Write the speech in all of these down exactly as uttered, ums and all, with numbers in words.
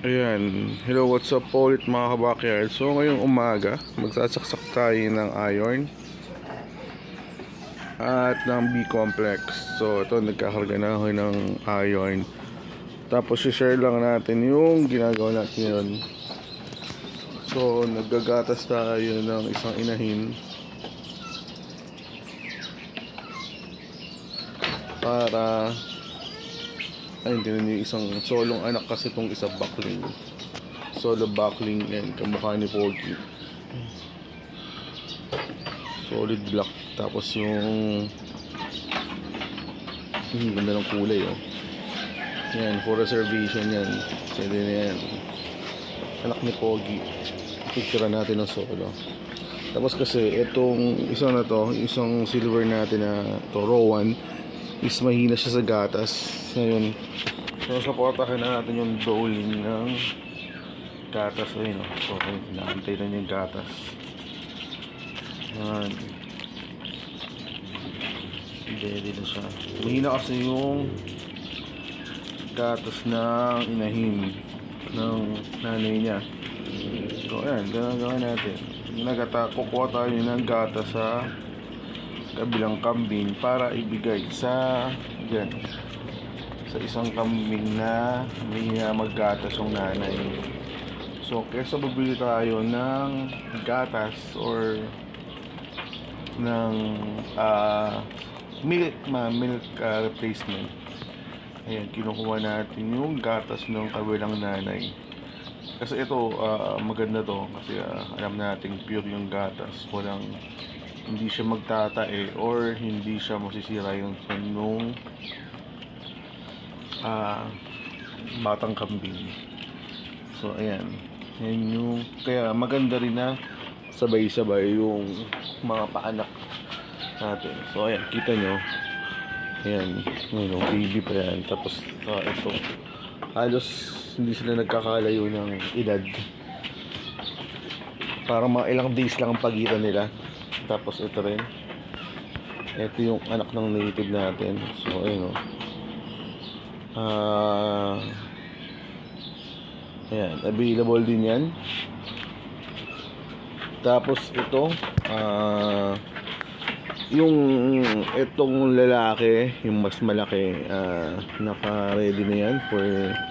Ayan, hello, what's up po ulit mga kabakyard. So ngayong umaga, magsasaksak tayo ng iron at ng B-complex. So ito, nagkakarga na ako ng iron. Tapos i-share lang natin yung ginagawa natin yun. So naggagatas tayo ng isang inahin para ayun, tinan nyo, isang solong anak kasi itong isa buckling. Solo buckling yan, kamukha ni Pogi. Solid black. Tapos yung hmm, ganda ng kulay, oh. Yan, for reservation yan. Pwede na yan. Anak ni Pogi. Picture natin ng solo. Tapos kasi itong isa na to, isang silver natin na to, Rowan, is mahina siya sa gatas. Ngayon, so supportahan na natin yung bowling ng gatas. Ayun, no? So nakantay na yung gatas. Yan, ready na siya. Mahina kasi yung gatas ng inahin ng nanay niya. So ayan, gagawin natin. Nagata, kukuha tayo ng gatas sa kabilang kambing para ibigay sa dyan, sa isang kambing na may maggatas yung nanay. So kesa bibili tayo ng gatas or ng uh, milk ma milk uh, replacement, ayan, kinukuha natin yung gatas ng kabilang nanay. Kasi ito uh, maganda to kasi uh, alam natin pure yung gatas, walang, hindi siya magtatae or hindi siya masisira yung nung uh, batang kambing. So ayan, yan yung, kaya maganda rin na sabay-sabay yung mga paanak natin. So ayan, kita nyo, ayan, yun, baby pa yan. Tapos uh, ito, halos hindi sila nagkakalayo ng edad, parang mga ilang days lang ang pagitan nila. Tapos ito rin, ito yung anak ng native natin. So ayun, o, uh, ayan, available din yan. Tapos ito, uh, yung itong lalaki, yung mas malaki, uh, naka ready na yan for,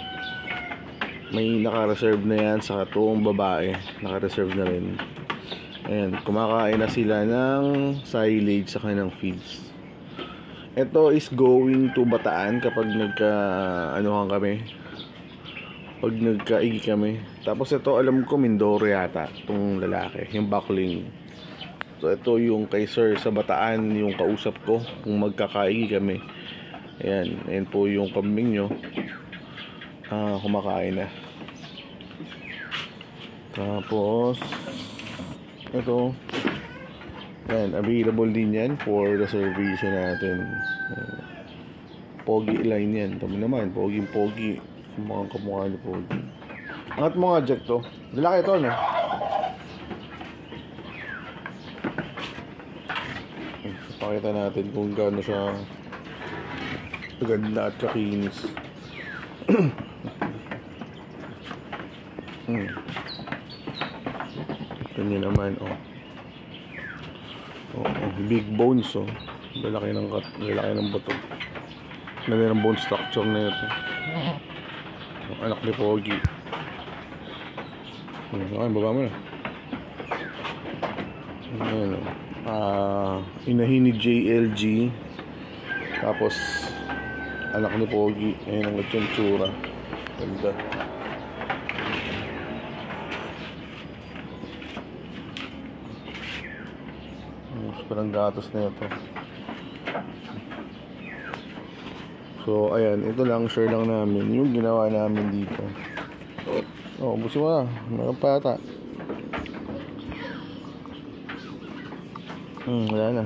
may naka-reserve na yan. Sa itong babae, naka-reserve na rin. Ayan, kumakain na sila ng silage sa kanilang feeds. Ito is going to Bataan kapag nagka anuhan kami, pag nagkaigi kami. Tapos ito, alam ko Mindoro yata itong lalaki, yung buckling. So ito yung kay sir sa Bataan, yung kausap ko kung magkakaigi kami. Ayan, ayan po yung kambing nyo, ah, kumakain na. Tapos ito, yan, available din yan for reservation natin. Pogi line yan. Tama naman, pogi pogi, mukhang kamukha ni Pogi. Angat mo nga, Jack, to. Lalaki ito, no? Pakita natin kung gaano siya ganda at kakinis. hmm. Ito naman, oh. Oh, oh, big bones, oh. Lalaki ng kat, lalaki ng bato. Lalaki ng bone structure na ito. Oh, anak ni Pogi. Okay, baba mo na. Ayan, oh. Uh, inahin ni J L G. Tapos anak ni Pogi. Ayan ang tsura. Ganda. Parang gatos na ito. So ayan, ito lang, share lang namin yung ginawa namin dito. Oh, busi mo na, meron pa yata. Hmm, wala na.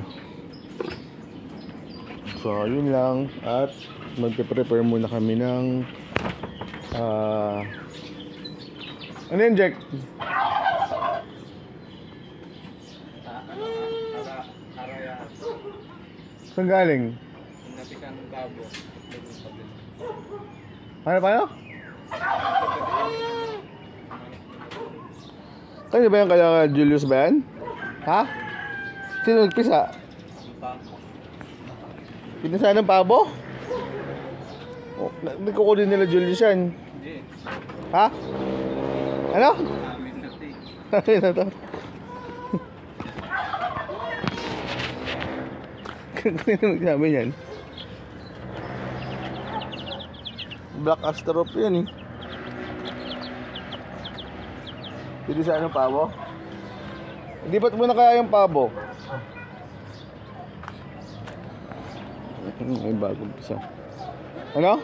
So yun lang. At magpe-prepare muna kami ng uh, ano yan, Jack? Saan galing? Napisan ng babo. Ano pa yun? Kanya ba yan kaya Julius ba yan? Ha? Sino nagpisa? Pinasa ng pabo? Oh, hindi ko kunin nila Julius yan. Ha? Ano? Amin na to. Kaya nagsabi yan. Black Astrop yan eh. Pwede sa anong pabo? Hindi ba't mo na kaya yung pabo? May bagong pisa. Ano?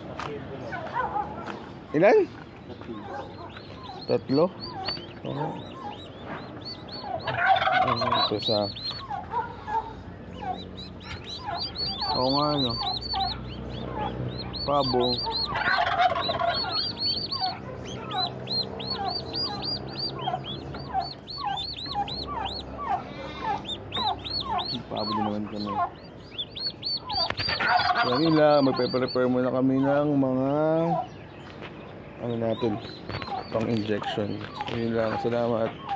Ilan? Tatlo? Oo. Ano ito sa... Oo nga ano. Pabo. Pabo din naman kami. Kaya nila, magpe-prepare muna kami ng mga ano natin, pang injection. Yun lang, salamat.